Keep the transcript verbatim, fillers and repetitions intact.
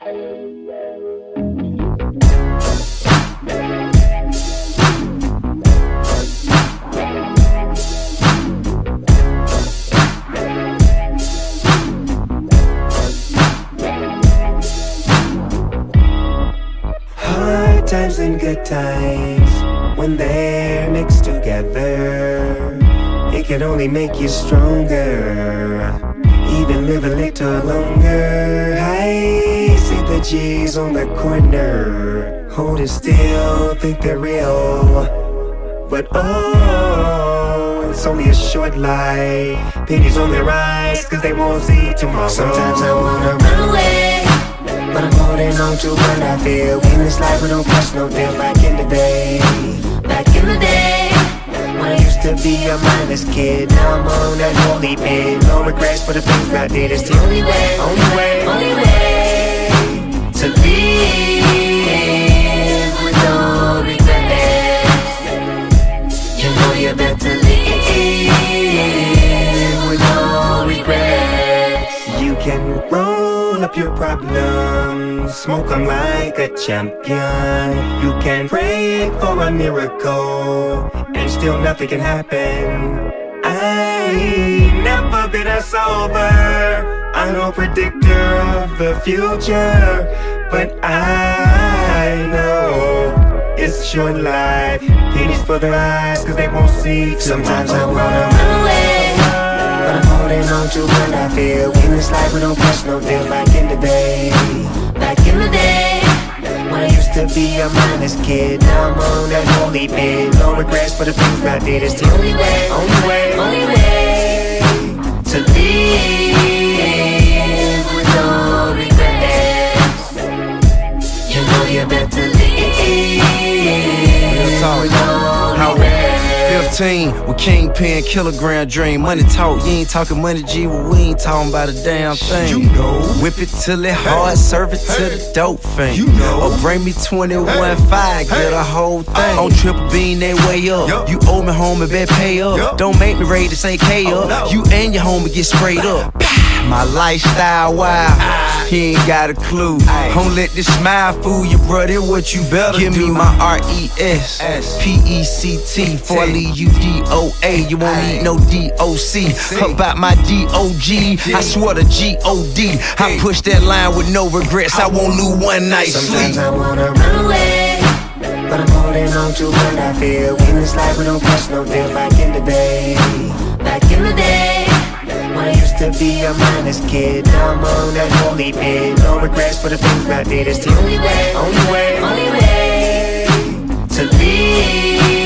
Hard times and good times, when they're mixed together, it can only make you stronger, even live a little longer. I see the G's on the corner, holding still, think they're real, but oh, it's only a short life. Pennies on their eyes, cause they won't see tomorrow. Sometimes I wanna run away, but I'm holding on to what I feel. In this life we don't catch no deal. Back in the day, back in the day, when I used to be a mindless kid, now I'm on that holy pin. No regrets for the things I did. It's the only way, only way, only way to live with no regrets. You know you better live with no regrets. You can roll up your problems, smoke them like a champion. You can pray for a miracle, and still nothing can happen. I ain't never been a solver, I'm no predictor of the future, but I know it's a short life. Pennies for their eyes, cause they won't see. Sometimes I wanna run away, but I'm holding on to what I feel. In this life we don't catch no deal. Back in the day, back in the day, when I used to be a mindless kid, now I'm on that holy pin. No regrets for the things I did. It's the only way, only way, only way to live with no regrets. You know you better live with no regrets. fifteen with Kingpin, kilogram dream. Money talk, you ain't talking money, G. Well, we ain't talking about a damn thing. You know, whip it till it hard, serve it to hey. the dope thing. You know, or bring me twenty-one five, hey. get a whole thing. Oh. On triple beam, they way up. Yo. You owe me home and bet pay up. Yo. Don't make me ready to say K up. Oh, no. You and your homie get sprayed up. My lifestyle wild, ah. He ain't got a clue. Ay. Don't let this smile fool you, brother. What you better give do. Me my R E S P E C T before I leave you D O A. You won't need no D O C. About my D O G, I swear to G O D. I push that line with no regrets. I won't lose one night's sleep. Sometimes I wanna run away, but I'm holding on to what I feel. In this life we don't catch no deal. Back in the day, back in the day, when I used to be a mindless kid, now I'm on that holy pin. No regrets for the things I did. It's the only way, only way, only way to live